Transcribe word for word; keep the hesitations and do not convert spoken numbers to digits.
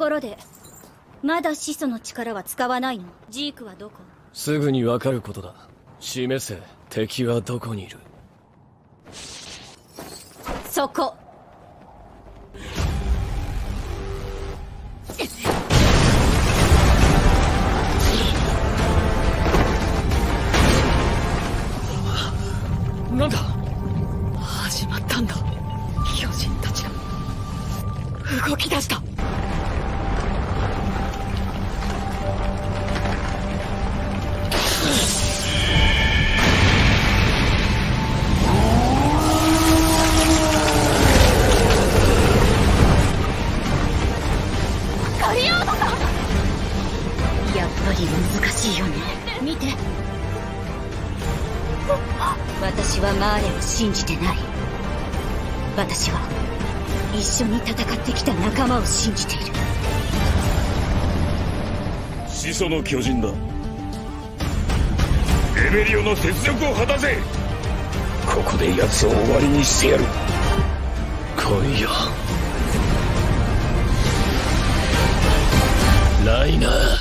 ころでまだ始祖の力は使わないの？ジークはどこ？ すぐにわかることだ。示せ、敵はどこにいる。 そこ。 なんだ？ 始まったんだ。巨人たちが動き出した。 やっぱり難しいよね。見て、私はマーレを信じてない。私は一緒に戦ってきた仲間を信じている。 始祖の巨人だ。レベリオの雪辱を果たせ。ここで奴を終わりにしてやる。 来いよライナー。